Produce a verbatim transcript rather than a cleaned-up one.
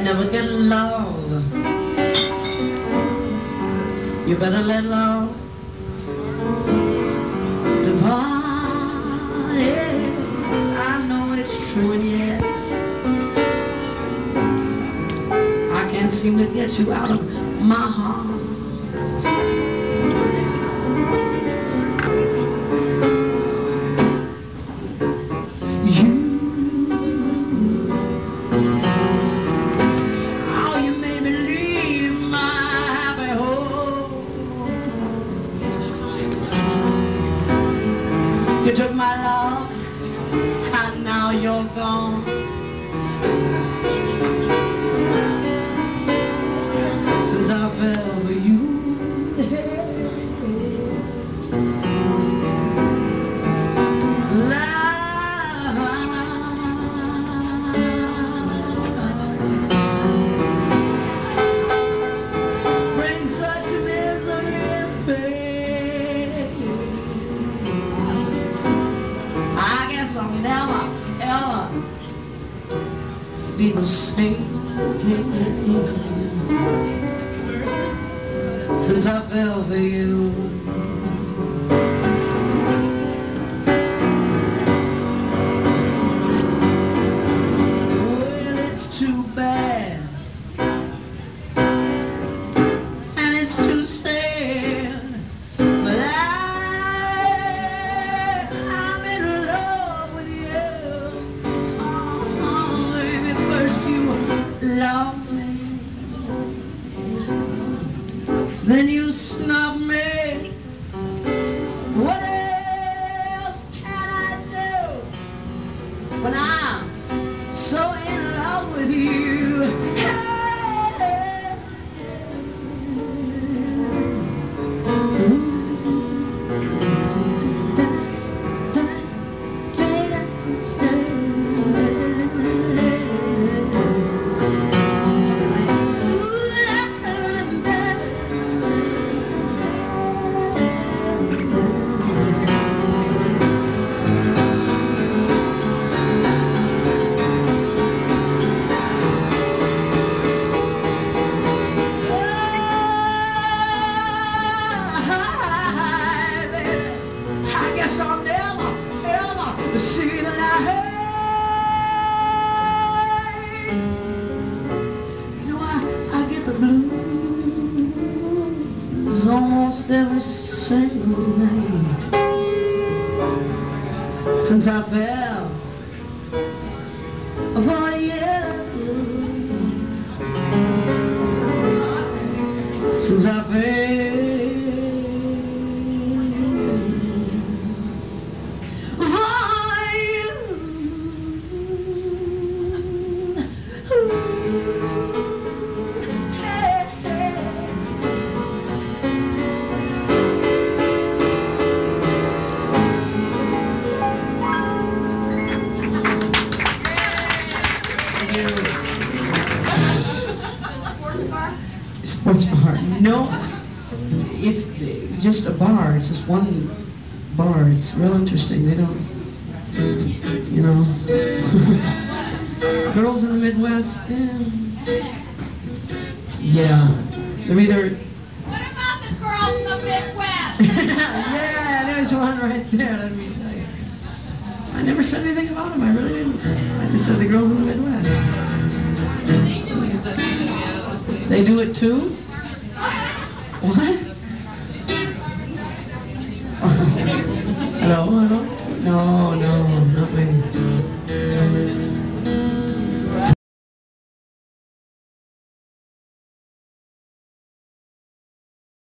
never get love. You better let love depart. Yes, I know it's true, and yet I can't seem to get you out of my heart. You took my love, and now you're gone. Since I fell for you, life brings such misery and pain. I'll never, ever be the same since I fell for you. Well, it's too bad, and it's too sad, but I love me, then you snub me. What else can I do when I'm so in love with you? Hey. I'll never, ever see the light. You know, I, I get the blues almost every single night since I fell for you. Since I fell sports bar. No, it's just a bar. It's just one bar. It's real interesting. They don't, you know. Girls in the Midwest, yeah. yeah. They're either... What about the girls in the Midwest? Yeah, there's one right there, let me tell you. I never said anything about them. I really didn't. I just said the girls in the Midwest. They do it too? What? Hello, hello? No, no, not me.